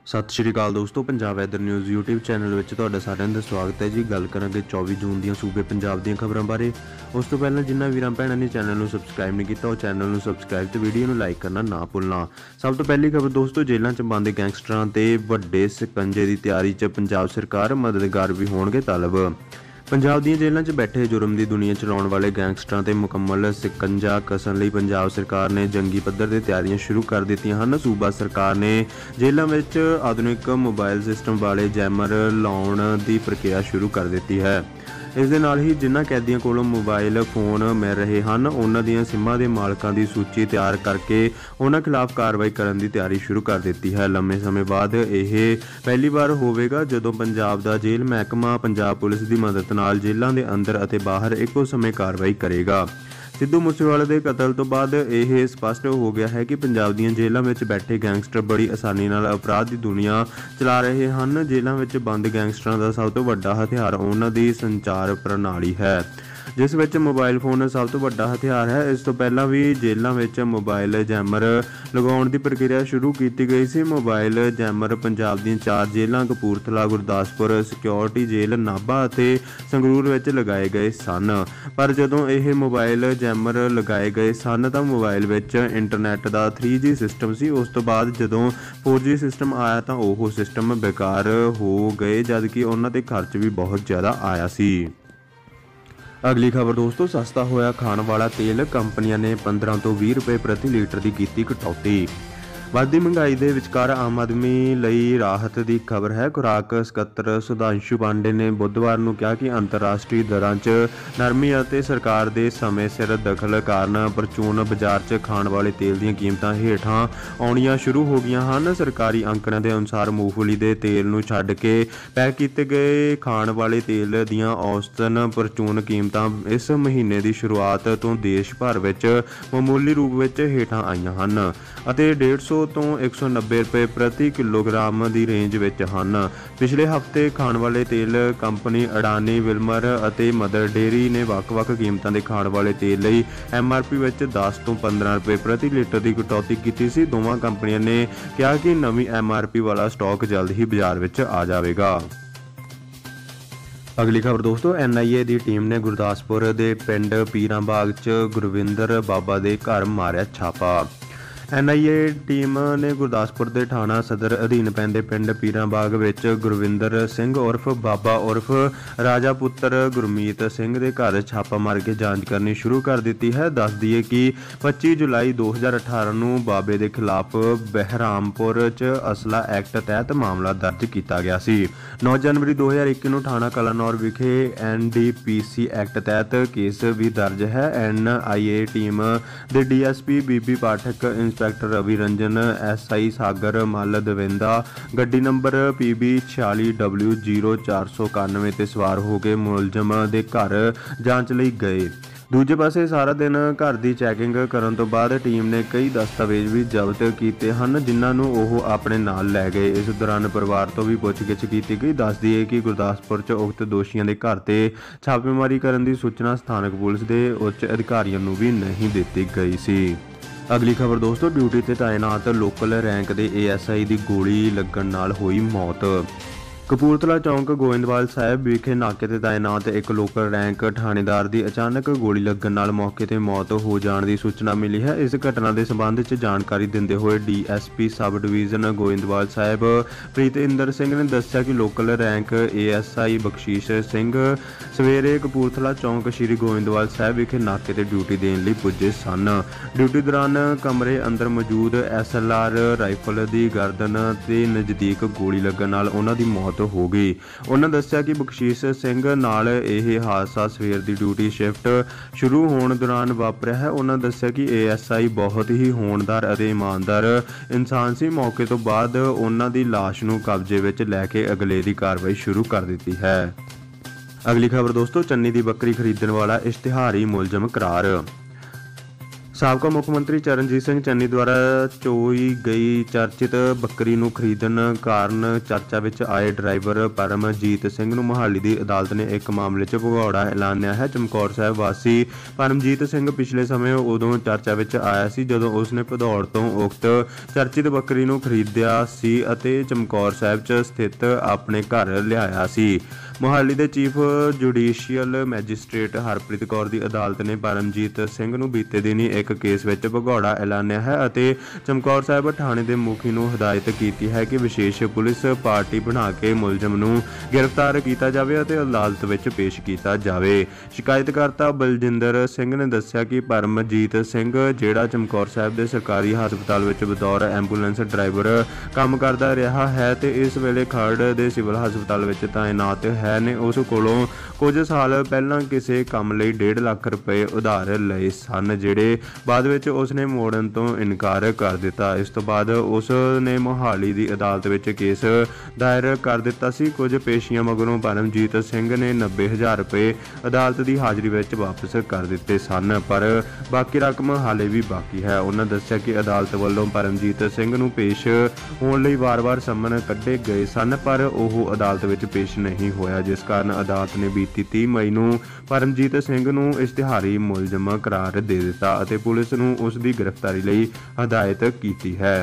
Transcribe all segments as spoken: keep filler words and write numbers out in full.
सत श्री अकाल दोस्तों, Punjab weather news YouTube channel में तुहाडा सारिਆਂ ਦਾ स्वागत है जी। गल करांगे चौबीस जून ਦੀਆਂ सूबे पंजाब ਦੀਆਂ खबरों बारे। उस तो पहले जिन्होंने वीरां भैणां ने चैनल ਨੂੰ सबसक्राइब नहीं किया, चैनल ਨੂੰ सबसक्राइब ਤੇ ਵੀਡੀਓ ਨੂੰ ਲਾਈਕ करना ना भुलना। सब तो पहली खबर दोस्तों, जेलों च बंद गैंगस्टरां ते वड्डे शिकंजे की तैयारी च पंजाब सरकार, मददगार भी होणगे तलब। पंजाब ਦੀਆਂ जेलों च बैठे जुर्म की दुनिया चलाने वाले गैंगस्टरां ते मुकम्मल शिकंजा कसन लई पंजाब सरकार ने जंगी पद्धर ते तैयारियां शुरू कर दित्तियां हन। सूबा सरकार ने जेलों में आधुनिक मोबाइल सिस्टम वाले जैमर लाउण की प्रक्रिया शुरू कर दी है। इस दे नाल ही जिन्हां कैदियों कोलों मोबाइल फोन मिल रहे हैं, उन्हां दीयां सिमां दे मालकां दी सूची तैयार करके उन्हां खिलाफ कार्रवाई करन दी तैयारी शुरू कर दी है। लंबे समय बाद यह पहली बार होवेगा जदों पंजाब दा जेल महकमा पंजाब पुलिस की मदद नाल जेलों के अंदर अते बाहर इक्को समय कार्रवाई करेगा। सिद्धू मूसेवाले के कतल तो बाद यह स्पष्ट हो गया है कि पंजाब दीयां जेलों में बैठे गैंगस्टर बड़ी आसानी नाल अपराध की दुनिया चला रहे हैं। जेलों में बंद गैंगस्टरां का सब तो वड्डा हथियार उन्हां दी संचार प्रणाली है, जिस विच मोबाइल फोन सब तो वड्डा हथियार है। इस तो पहला भी जेलों में मोबाइल जैमर लगाउण की प्रक्रिया शुरू की गई सी। मोबाइल जैमर पंजाब दी चार जेलों कपूरथला, गुरदासपुर, सिक्योरिटी जेल नाभा ते संगरूर विच लगाए गए सन। पर जदों यह मोबाइल जैमर लगाए गए सन तो मोबाइल विच इंटरनेट का थ्री जी सिस्टम सी। उस तो बाद जदों फोर जी सिस्टम आया तो वह सिस्टम बेकार हो गए, जबकि उन्हां ते खर्च भी बहुत ज़्यादा आया सी। अगली खबर दोस्तों, सस्ता होया खाण वाला तेल, कंपनियां ने पंद्रह तो भी रुपए प्रति लीटर की कीती कटौती। ਵੱਧਦੀ ਮਹਿੰਗਾਈ ਦੇ ਵਿਚਕਾਰ ਆਮ ਆਦਮੀ ਲਈ ਰਾਹਤ ਦੀ ਖਬਰ ਹੈ। ਖੁਰਾਕ ਸਕੱਤਰ ਸੁਧਾਂਸ਼ੂ ਪਾਂਡੇ ਨੇ ਬੁੱਧਵਾਰ ਨੂੰ ਕਿਹਾ ਕਿ ਅੰਤਰਰਾਸ਼ਟਰੀ ਦਰਾਂ 'ਚ ਨਰਮੀ ਅਤੇ ਸਰਕਾਰ ਦੇ ਸਮੇਂ ਸਿਰ ਦਖਲ ਕਾਰਨ ਪ੍ਰਚੂਨ ਬਾਜ਼ਾਰ 'ਚ ਖਾਣ ਵਾਲੇ ਤੇਲ ਦੀਆਂ ਕੀਮਤਾਂ ਹੇਠਾਂ ਆਉਣੀਆਂ ਸ਼ੁਰੂ ਹੋ ਗਈਆਂ ਹਨ। ਸਰਕਾਰੀ ਅੰਕੜਿਆਂ ਦੇ ਅਨੁਸਾਰ ਮੂੰਗਫਲੀ ਦੇ ਤੇਲ ਨੂੰ ਛੱਡ ਕੇ ਪੈਕ ਕੀਤੇ ਗਏ ਖਾਣ ਵਾਲੇ ਤੇਲ ਦੀਆਂ ਔਸਤਨ ਪ੍ਰਚੂਨ ਕੀਮਤਾਂ ਇਸ ਮਹੀਨੇ ਦੀ ਸ਼ੁਰੂਆਤ ਤੋਂ ਦੇਸ਼ ਭਰ ਵਿੱਚ ਮਾਮੂਲੀ ਰੂਪ ਵਿੱਚ ਹੇਠਾਂ ਆਈਆਂ ਹਨ ਅਤੇ डेढ़ सौ तो एक सौ नब्बे रुपए प्रति किलोग्राम की रेंज में हैं। पिछले हफ्ते खाण वाले तेल कंपनी अडानी, विल्मर और मदर डेयरी ने ਵੱਖ-ਵੱਖ कीमतों के खाण वाले तेल ਲਈ एम आर पी में दस तो पंद्रह रुपए प्रति लीटर की कटौती की सी। दोवां कंपनियों ने कहा कि नवी एम आर पी वाला स्टॉक जल्द ही बाजार में आ जाएगा। अगली खबर दोस्तों, एन आई ए की टीम ने गुरदासपुर के पिंड पीरां बाग च गुरविंदर बाबा के घर मारिया छापा। एन आई ए टीम ने गुरदासपुर के थाना सदर अधीन पैंदे पिंड पीरां बाग विच गुरविंदर सिंह उर्फ बाबा उर्फ राजा पुत्र गुरमीत सिंह के घर छापा मार के जांच करनी शुरू कर दी है। दस दिए कि पच्चीस जुलाई दो हज़ार अठारह नूं बाबे के खिलाफ बहरामपुर च असला एक्ट तहत मामला दर्ज किया गया सी। नौ जनवरी दो हज़ार इक्की नूं थाना कलानौर विखे N D P C act तहत केस भी दर्ज है। एन आई ए टीम के D S P B B Pathak, inspector Ravi Ranjan, S I Sagar Mal दविंदा गड्डी नंबर पी बी छियाली डबल्यू जीरो चार सौ इक्यानवे ते सवार हो के मुलजम के घर जांच लई गए। दूजे पासे सारा दिन घर की चैकिंग करन तो बाद टीम ने कई दस्तावेज भी जब्त किए हैं, जिन्होंने वो अपने नाल लै गए। इस दौरान परिवार तो भी पुछगिछ की गई। दस दिए कि गुरदासपुर च उक्त दोषियों के घर से छापेमारी करने की सूचना स्थानक पुलिस के उच्च अधिकारियों को भी नहीं दी गई सी। अगली खबर दोस्तों, ड्यूटी ते तैनात लोकल रैंक के ए एस आई की गोली लगन नाल होई मौत। कपूरथला चौंक गोइंदवाल साहब विखे नाके ते तैनात एक लोकल रैंक थानेदार की अचानक गोली लगन नाल मौके ते मौत हो जाने की सूचना मिली है। इस घटना के संबंध में जानकारी देंदे हुए D S P sub division Goindwal Sahib Pritinder Singh ने दस्सिया कि local rank A S I Bakhshish Singh सवेरे कपूरथला चौंक श्री गोइंदवाल साहब विखे नाके ते ड्यूटी देने लई पुजे सन। ड्यूटी दौरान कमरे अंदर मौजूद एस एल आर राइफल की गर्दन के नज़दीक गोली लगन नाल उन्हां दी मौत हो गई। उन्होंने दस्सिया कि बख्शीश सिंह नाल यह हादसा सवेर की ड्यूटी शिफ्ट शुरू होने दौरान वापरिया है। उन्होंने दस्सिया कि ए एस आई बहुत ही होनदार और ईमानदार इंसान सी। मौके तो बाद उन्हों की लाश नूं कब्जे विच लैके अगलेरी कार्रवाई शुरू कर दी है। अगली खबर दोस्तों, चन्नी की बकरी खरीदने वाला इश्तिहारी मुलजम करार। ਸਾਬਕਾ ਮੁੱਖ ਮੰਤਰੀ ਚਰਨਜੀਤ ਸਿੰਘ ਚੰਨੀ ਦੁਆਰਾ ਚੋਈ ਗਈ ਚਰਚਿਤ ਬੱਕਰੀ ਨੂੰ ਖਰੀਦਣ ਕਾਰਨ ਚਰਚਾ ਵਿੱਚ ਆਏ ਡਰਾਈਵਰ ਪਰਮਜੀਤ ਸਿੰਘ ਨੂੰ ਮੁਹਾਲੀ ਦੀ ਅਦਾਲਤ ਨੇ ਇੱਕ ਮਾਮਲੇ 'ਚ ਭਗੌੜਾ ਐਲਾਨਿਆ ਹੈ। ਚਮਕੌਰ ਸਾਹਿਬ ਵਾਸੀ ਪਰਮਜੀਤ ਸਿੰਘ ਪਿਛਲੇ ਸਮੇਂ ਉਦੋਂ ਚਰਚਾ ਵਿੱਚ ਆਇਆ ਸੀ ਜਦੋਂ ਉਸਨੇ ਭਦੌੜ ਤੋਂ ਉਕਤ ਚਰਚਿਤ ਬੱਕਰੀ ਨੂੰ ਖਰੀਦਿਆ ਸੀ ਅਤੇ ਚਮਕੌਰ ਸਾਹਿਬ 'ਚ ਸਥਿਤ ਆਪਣੇ ਘਰ ਲਿਆਇਆ ਸੀ। ਮੁਹਾਲੀ ਦੇ chief judicial magistrate Harpreet Kaur ਦੀ ਅਦਾਲਤ ਨੇ ਪਰਮਜੀਤ ਸਿੰਘ ਨੂੰ ਬੀਤੇ ਦਿਨੀ ਇੱਕ ਕੇਸ ਵਿੱਚ ਭਗੌੜਾ ਐਲਾਨਿਆ ਹੈ ਅਤੇ ਚਮਕੌਰ ਸਾਹਿਬ ਥਾਣੇ ਦੇ ਮੁਖੀ ਨੂੰ ਹਦਾਇਤ ਕੀਤੀ ਹੈ ਕਿ ਵਿਸ਼ੇਸ਼ ਪੁਲਿਸ ਪਾਰਟੀ ਬਣਾ ਕੇ ਮੁਲਜ਼ਮ ਨੂੰ ਗ੍ਰਿਫਤਾਰ ਕੀਤਾ ਜਾਵੇ ਅਤੇ ਅਦਾਲਤ ਵਿੱਚ ਪੇਸ਼ ਕੀਤਾ ਜਾਵੇ। ਸ਼ਿਕਾਇਤਕਰਤਾ ਬਲਜਿੰਦਰ ਸਿੰਘ ਨੇ ਦੱਸਿਆ ਕਿ ਪਰਮਜੀਤ ਸਿੰਘ ਜਿਹੜਾ ਚਮਕੌਰ ਸਾਹਿਬ ਦੇ ਸਰਕਾਰੀ ਹਸਪਤਾਲ ਵਿੱਚ ਬਤੌਰ ਐਂਬੂਲੈਂਸ ਡਰਾਈਵਰ ਕੰਮ ਕਰਦਾ ਰਿਹਾ ਹੈ ਤੇ ਇਸ ਵੇਲੇ ਖਰੜ ਦੇ ਸਿਵਲ ਹਸਪਤਾਲ ਵਿੱਚ ਤਾਇਨਾਤ ਹੈ ਨੇ ਉਸ ਕੋਲੋਂ ਕੁਝ ਸਾਲ ਪਹਿਲਾਂ ਕਿਸੇ ਕੰਮ ਲਈ ਡੇਢ ਲੱਖ ਰੁਪਏ ਉਧਾਰ ਲਏ ਸਨ ਜਿਹੜੇ ਬਾਅਦ ਵਿੱਚ ਉਸਨੇ ਮੋੜਨ ਤੋਂ ਇਨਕਾਰ ਕਰ ਦਿੱਤਾ। ਇਸ ਤੋਂ ਬਾਅਦ ਉਸ ਨੇ ਮੁਹਾਲੀ ਦੀ ਅਦਾਲਤ ਵਿੱਚ ਕੇਸ ਦਾਇਰ ਕਰ ਦਿੱਤਾ ਸੀ। ਕੁਝ ਪੇਸ਼ੀਆਂ ਮਗਰੋਂ ਪਰਮਜੀਤ ਸਿੰਘ ਨੇ ਨੱਬੇ ਹਜ਼ਾਰ ਰੁਪਏ ਅਦਾਲਤ ਦੀ ਹਾਜ਼ਰੀ ਵਿੱਚ ਵਾਪਸ ਕਰ ਦਿੱਤੇ ਸਨ ਪਰ ਬਾਕੀ ਰਕਮ ਹਾਲੇ ਵੀ ਬਾਕੀ ਹੈ। ਉਹਨਾਂ ਦੱਸਿਆ ਕਿ ਅਦਾਲਤ ਵੱਲੋਂ ਪਰਮਜੀਤ ਸਿੰਘ ਨੂੰ ਪੇਸ਼ ਹੋਣ ਲਈ ਵਾਰ-ਵਾਰ ਸੰਮਨ ਕੱਢੇ ਗਏ ਸਨ ਪਰ ਉਹ ਅਦਾਲਤ ਵਿੱਚ ਪੇਸ਼ ਨਹੀਂ ਹੋਇਆ ਜਿਸ ਕਾਰਨ ਅਦਾਲਤ ਨੇ ਬੀਤੀ ਤੀਹ ਮਈ ਨੂੰ ਪਰਮਜੀਤ ਸਿੰਘ ਨੂੰ ਇਸ਼ਤਿਹਾਰੀ ਮੁਲਜ਼ਮ ਕਰਾਰ ਦੇ ਦਿੱਤਾ ਅਤੇ ਪੁਲਿਸ ਨੂੰ ਉਸ ਦੀ ਗ੍ਰਿਫਤਾਰੀ ਲਈ ਹਦਾਇਤ ਕੀਤੀ ਹੈ।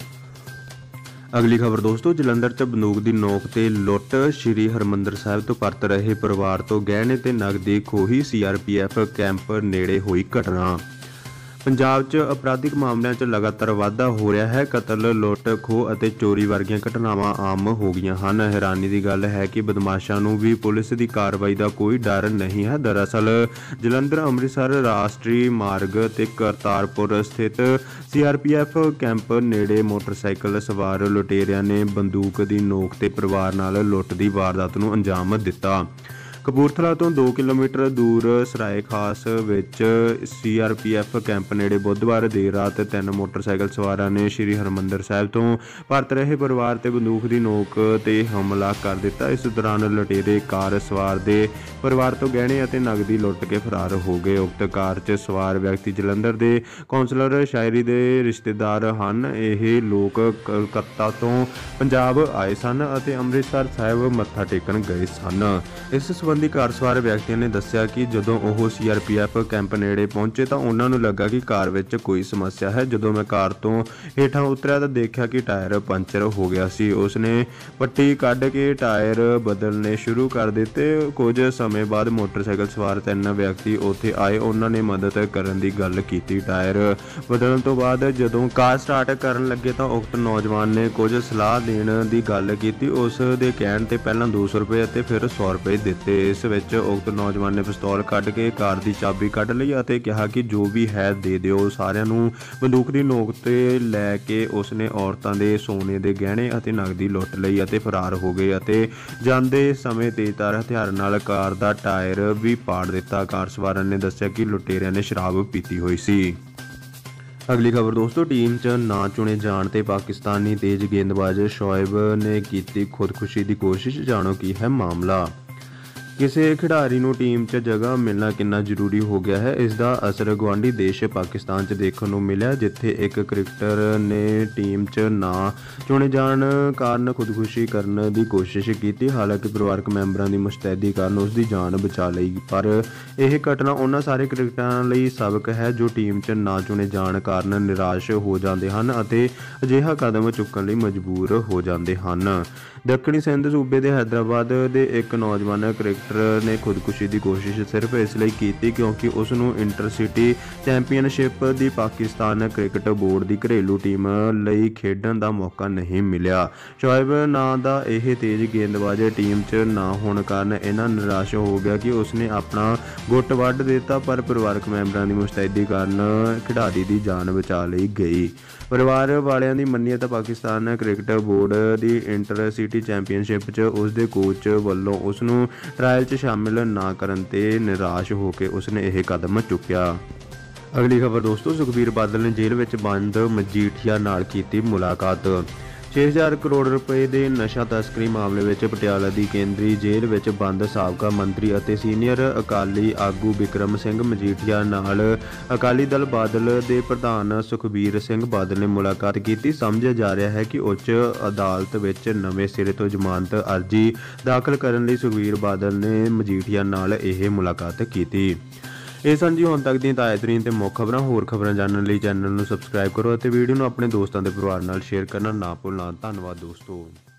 ਅਗਲੀ ਖਬਰ ਦੋਸਤੋ, ਜਲੰਧਰ 'ਚ ਬੰਦੂਕ ਦੀ ਨੋਕ ਤੇ ਲੁੱਟ, ਸ਼੍ਰੀ ਹਰਿਮੰਦਰ ਸਾਹਿਬ ਤੋਂ ਪਰਤ ਰਹੇ ਪਰਿਵਾਰ ਤੋਂ ਗਹਿਣੇ ਤੇ ਨਕਦੀ ਖੋਹੀ, C R P F camp ਨੇੜੇ ਹੋਈ ਘਟਨਾ। ਪੰਜਾਬ 'ਚ ਅਪਰਾਧਿਕ ਮਾਮਲਿਆਂ 'ਚ ਲਗਾਤਾਰ ਵਾਧਾ ਹੋ ਰਿਹਾ ਹੈ। ਕਤਲ, ਲੁੱਟ, ਖੋਹ ਅਤੇ ਚੋਰੀ ਵਰਗੀਆਂ ਘਟਨਾਵਾਂ ਆਮ ਹੋ ਗਈਆਂ ਹਨ। ਹੈਰਾਨੀ ਦੀ ਗੱਲ ਹੈ ਕਿ ਬਦਮਾਸ਼ਾਂ ਨੂੰ ਵੀ ਪੁਲਿਸ ਦੀ ਕਾਰਵਾਈ ਦਾ ਕੋਈ ਡਰ ਨਹੀਂ ਹੈ। ਦਰਅਸਲ ਜਲੰਧਰ ਅੰਮ੍ਰਿਤਸਰ ਰਾਸ਼ਟਰੀ ਮਾਰਗ ਤੇ ਕਰਤਾਰਪੁਰ ਸਥਿਤ C R P F camp ਨੇੜੇ ਮੋਟਰਸਾਈਕਲ ਸਵਾਰ ਲੁਟੇਰਿਆਂ ਨੇ ਬੰਦੂਕ ਦੀ ਨੋਕ ਤੇ ਪਰਿਵਾਰ ਨਾਲ ਲੁੱਟ ਦੀ ਵਾਰਦਾਤ ਨੂੰ ਅੰਜਾਮ ਦਿੱਤਾ। ਕਪੂਰਥਲਾ ਤੋਂ ਦੋ ਕਿਲੋਮੀਟਰ ਦੂਰ ਸਰਾਏ ਖਾਸ ਵਿੱਚ C R P F camp ਨੇੜੇ ਬੁੱਧਵਾਰ ਦੇਰ ਰਾਤ ਤਿੰਨ ਮੋਟਰਸਾਈਕਲ ਸਵਾਰਾਂ ਨੇ ਸ਼੍ਰੀ ਹਰਿਮੰਦਰ ਸਾਹਿਬ ਤੋਂ ਪਰਤ ਰਹੇ ਪਰਿਵਾਰ ਤੇ ਬੰਦੂਕ ਦੀ ਨੋਕ ਤੇ ਹਮਲਾ ਕਰ ਦਿੱਤਾ। ਇਸ ਦੌਰਾਨ ਲੁਟੇਰੇ ਕਾਰ ਸਵਾਰ ਦੇ ਪਰਿਵਾਰ ਤੋਂ ਗਹਿਣੇ ਅਤੇ ਨਕਦੀ ਲੁੱਟ ਕੇ ਫਰਾਰ ਹੋ ਗਏ। ਉਕਤ ਕਾਰ 'ਚ ਸਵਾਰ ਵਿਅਕਤੀ ਜਲੰਧਰ ਦੇ ਕੌਂਸਲਰ ਸ਼ਾਇਰੀ ਦੇ ਰਿਸ਼ਤੇਦਾਰ ਹਨ। ਇਹ ਲੋਕ ਕਲਕੱਤਾ ਤੋਂ ਪੰਜਾਬ ਆਏ ਸਨ ਅਤੇ ਅੰਮ੍ਰਿਤਸਰ ਸਾਹਿਬ ਮੱਥਾ ਟੇਕਣ ਗਏ ਸਨ। ਇਸ ਸੰਬੰਧੀ ਕਾਰ ਸਵਾਰ ਵਿਅਕਤੀਆਂ ਨੇ ਦੱਸਿਆ ਕਿ ਜਦੋਂ ਉਹ C R P F camp ਨੇੜੇ ਪਹੁੰਚੇ ਤਾਂ ਉਹਨਾਂ ਨੂੰ ਲੱਗਾ ਕਿ ਕਾਰ ਵਿੱਚ ਕੋਈ ਸਮੱਸਿਆ ਹੈ। ਜਦੋਂ ਮੈਂ ਕਾਰ ਤੋਂ ਹੇਠਾਂ ਉਤਰਿਆ ਤਾਂ ਦੇਖਿਆ ਕਿ ਟਾਇਰ ਪੰਚਰ ਹੋ ਗਿਆ ਸੀ। ਉਸਨੇ ਪੱਟੀ ਕੱਢ ਕੇ ਟਾਇਰ ਬਦਲਣੇ ਸ਼ੁਰੂ ਕਰ ਦਿੱਤੇ। ਕੁਝ ਸਮੇਂ ਬਾਅਦ ਮੋਟਰਸਾਈਕਲ ਸਵਾਰ ਤਿੰਨ ਵਿਅਕਤੀ ਉੱਥੇ ਆਏ। ਉਹਨਾਂ ਨੇ ਮਦਦ ਕਰਨ ਦੀ ਗੱਲ ਕੀਤੀ। ਟਾਇਰ ਬਦਲਣ ਤੋਂ ਬਾਅਦ ਜਦੋਂ ਕਾਰ ਸਟਾਰਟ ਕਰਨ ਲੱਗੇ ਤਾਂ ਉਕਤ ਨੌਜਵਾਨ ਨੇ ਕੁਝ ਸਲਾਹ ਦੇਣ ਦੀ ਗੱਲ ਕੀਤੀ। ਉਸ ਦੇ ਕਹਿਣ ਤੇ ਪਹਿਲਾਂ ਦੋ ਸੌ ਰੁਪਏ ਅਤੇ ਫਿਰ ਸੌ ਰੁਪਏ ਦਿੱਤੇ। ਇਸ ਵਿੱਚ ਉਕਤ ਨੌਜਵਾਨ ਨੇ ਪਿਸਤੌਲ ਕੱਢ ਕੇ ਕਾਰ ਦੀ ਚਾਬੀ ਕੱਢ ਲਈ ਅਤੇ ਕਿਹਾ ਕਿ ਜੋ ਵੀ ਹੈ ਦੇ ਦਿਓ। ਸਾਰਿਆਂ ਨੂੰ ਬੰਦੂਕ ਦੀ ਨੋਕ ਤੇ ਲੈ ਕੇ ਉਸਨੇ ਔਰਤਾਂ ਦੇ ਸੋਨੇ ਦੇ ਗਹਿਣੇ ਅਤੇ ਨਕਦੀ ਲੁੱਟ ਲਈ ਅਤੇ ਫਰਾਰ ਹੋ ਗਏ ਅਤੇ ਜਾਂਦੇ ਸਮੇਂ ਤੇਜ਼ਧਾਰ ਹਥਿਆਰ ਨਾਲ ਕਾਰ ਦਾ ਟਾਇਰ ਵੀ ਪਾੜ ਦਿੱਤਾ। ਕਾਰ ਸਵਾਰਾਂ ਨੇ ਦੱਸਿਆ ਕਿ ਲੁਟੇਰਿਆਂ ਨੇ ਸ਼ਰਾਬ ਪੀਤੀ ਹੋਈ ਸੀ। ਅਗਲੀ ਖਬਰ ਦੋਸਤੋ, ਟੀਮ 'ਚ ਨਾ ਚੁਣੇ ਜਾਣ ਤੇ ਪਾਕਿਸਤਾਨੀ ਤੇਜ਼ ਗੇਂਦਬਾਜ਼ ਸ਼ੋਇਬ ਨੇ ਕੀਤੀ ਖੁਦਕੁਸ਼ੀ ਦੀ ਕੋਸ਼ਿਸ਼। ਜਾਣੋ ਕੀ ਹੈ ਮਾਮਲਾ। ਕਿਸੇ ਖਿਡਾਰੀ ਨੂੰ ਟੀਮ 'ਚ ਜਗ੍ਹਾ ਮਿਲਣਾ ਕਿੰਨਾ ਜ਼ਰੂਰੀ ਹੋ ਗਿਆ ਹੈ, ਇਸ ਦਾ ਅਸਰ ਗੁਆਂਢੀ ਦੇਸ਼ ਪਾਕਿਸਤਾਨ 'ਚ ਦੇਖਣ ਨੂੰ ਮਿਲਿਆ ਜਿੱਥੇ ਇੱਕ ਕ੍ਰਿਕਟਰ ਨੇ ਟੀਮ 'ਚ ਨਾ ਚੁਣੇ ਜਾਣ ਕਾਰਨ ਖੁਦਕੁਸ਼ੀ ਕਰਨ ਦੀ ਕੋਸ਼ਿਸ਼ ਕੀਤੀ। ਹਾਲਾਂਕਿ ਪਰਿਵਾਰਕ ਮੈਂਬਰਾਂ ਦੀ ਮੁਸ਼ਤੈਦੀ ਕਾਰਨ ਉਸ ਦੀ ਜਾਨ ਬਚਾ ਲਈ ਪਰ ਇਹ ਘਟਨਾ ਉਹਨਾਂ ਸਾਰੇ ਕ੍ਰਿਕਟਰਾਂ ਲਈ ਸਬਕ ਹੈ ਜੋ ਟੀਮ 'ਚ ਨਾ ਚੁਣੇ ਜਾਣ ਕਾਰਨ ਨਿਰਾਸ਼ ਹੋ ਜਾਂਦੇ ਹਨ ਅਤੇ ਅਜਿਹਾ ਕਦਮ ਚੁੱਕਣ ਲਈ ਮਜਬੂਰ ਹੋ ਜਾਂਦੇ ਹਨ। ਦੱਖਣੀ ਸਿੰਧ ਸੂਬੇ ਦੇ ਹੈਦਰਾਬਾਦ ਦੇ ਇੱਕ ਨੌਜਵਾਨ ਕ੍ਰਿਕਟਰ ਨੇ ਖੁਦਕੁਸ਼ੀ ਦੀ ਕੋਸ਼ਿਸ਼ ਸਿਰਫ ਇਸ ਲਈ ਕੀਤੀ ਕਿਉਂਕਿ ਉਸ ਨੂੰ ਇੰਟਰਸਿਟੀ ਚੈਂਪੀਅਨਸ਼ਿਪ ਦੀ ਪਾਕਿਸਤਾਨ ਕ੍ਰਿਕਟ ਬੋਰਡ ਦੀ ਘਰੇਲੂ ਟੀਮ ਲਈ ਖੇਡਣ ਦਾ ਮੌਕਾ ਨਹੀਂ ਮਿਲਿਆ। ਸ਼ੋਇਬ ਨਾਂ ਦਾ ਇਹ ਤੇਜ਼ ਗੇਂਦਬਾਜ਼ ਟੀਮ 'ਚ ਨਾ ਹੋਣ ਕਾਰਨ ਇੰਨਾ ਨਿਰਾਸ਼ ਹੋ ਗਿਆ ਕਿ ਉਸਨੇ ਆਪਣਾ ਗੁੱਟ ਵੱਢ ਦਿੱਤਾ ਪਰ ਪਰਿਵਾਰਕ ਮੈਂਬਰਾਂ ਦੀ ਮੁਸ਼ਤੈਦੀ ਕਾਰਨ ਖਿਡਾਰੀ ਦੀ ਜਾਨ ਬਚਾ ਲਈ ਗਈ। ਪਰਿਵਾਰ ਵਾਲਿਆਂ ਦੀ ਮੰਨੀਏ ਤਾਂ ਪਾਕਿਸਤਾਨ ਕ੍ਰਿਕਟ ਬੋਰਡ ਦੀ ਇੰਟਰਸਿਟੀ ਚੈਂਪੀਅਨਸ਼ਿਪ 'ਚ ਉਸ ਦੇ ਕੋਚ ਵੱਲੋਂ ਉਸ ਨੂੰ ਟਰਾਇਲ 'ਚ ਸ਼ਾਮਿਲ ਨਾ ਕਰਨ ਤੇ ਨਿਰਾਸ਼ ਹੋ ਕੇ ਉਸਨੇ ਇਹ ਕਦਮ ਚੁੱਕਿਆ। ਅਗਲੀ ਖਬਰ ਦੋਸਤੋ, ਸੁਖਬੀਰ ਬਾਦਲ ਨੇ ਜੇਲ੍ਹ ਵਿੱਚ ਬੰਦ ਮਜੀਠੀਆ ਨਾਲ ਕੀਤੀ ਮੁਲਾਕਾਤ। छे हज़ार करोड़ रुपए के नशा तस्करी मामले में पटियाला की केंद्रीय जेल में बंद साबका मंत्री और सीनियर अकाली आगू बिक्रम सिंह मजीठिया नाल अकाली दल बादल के प्रधान सुखबीर सिंह बादल ने मुलाकात की। समझा जा रहा है कि उच्च अदालत में नवे सिरे तो जमानत अर्जी दाखिल करने लई सुखबीर बादल ने मजीठिया नाल यह मुलाकात की। ਇਹ ਸਨ ਜੀ ਹੁਣ ਤੱਕ ਦੀਆਂ ਤਾਜ਼ਾ ਤਰੀਨ ਤੇ ਮੁੱਖ ਖਬਰਾਂ। ਹੋਰ ਖਬਰਾਂ ਜਾਣਨ ਲਈ ਚੈਨਲ ਨੂੰ ਸਬਸਕ੍ਰਾਈਬ ਕਰੋ ਅਤੇ ਵੀਡੀਓ ਨੂੰ ਆਪਣੇ ਦੋਸਤਾਂ ਦੇ ਪਰਿਵਾਰ ਨਾਲ ਸ਼ੇਅਰ ਕਰਨਾ ਨਾ ਭੁੱਲਣਾ। ਧੰਨਵਾਦ ਦੋਸਤੋ।